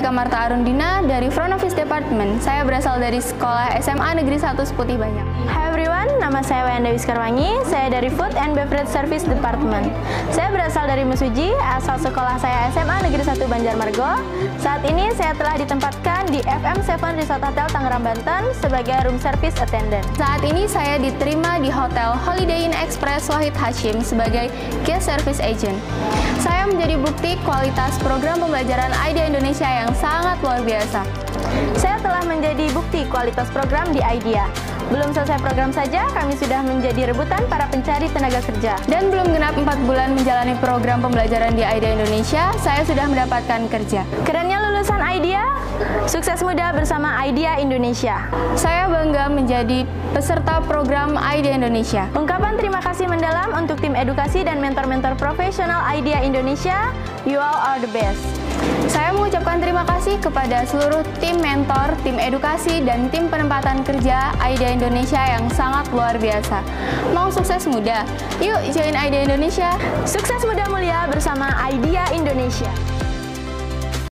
Eka Marta Arundina dari Front Office Department. Saya berasal dari Sekolah SMA Negeri 1 Seputih Banyak. Hai everyone, nama saya Wayanda Wiskarwangi. Saya dari Food and Beverage Service Department. Saya berasal dari Mesuji, asal sekolah saya SMA Negeri 1 Banjarmargo. Saat ini saya telah ditempatkan di FM7 Resort Hotel Tangerang, Banten sebagai room service attendant. Saat ini saya diterima di Hotel Holiday Inn Express Wahid Hashim sebagai guest service agent. Saya menjadi bukti kualitas program pembelajaran IDEA Indonesia yang sangat luar biasa. Saya telah menjadi bukti kualitas program di IDEA. Belum selesai program saja, kami sudah menjadi rebutan para pencari tenaga kerja. Dan belum genap 4 bulan menjalani program pembelajaran di IDEA Indonesia, saya sudah mendapatkan kerja. Kerennya lulusan IDEA, sukses muda bersama IDEA Indonesia. Saya bangga menjadi peserta program IDEA Indonesia. Ungkapan terima kasih mendalam untuk tim edukasi dan mentor-mentor profesional IDEA Indonesia. You all are the best. Saya mengucapkan terima kasih kepada seluruh tim mentor, tim edukasi, dan tim penempatan kerja IDEA Indonesia yang sangat luar biasa. Mau sukses muda? Yuk join IDEA Indonesia. Sukses muda mulia bersama IDEA Indonesia.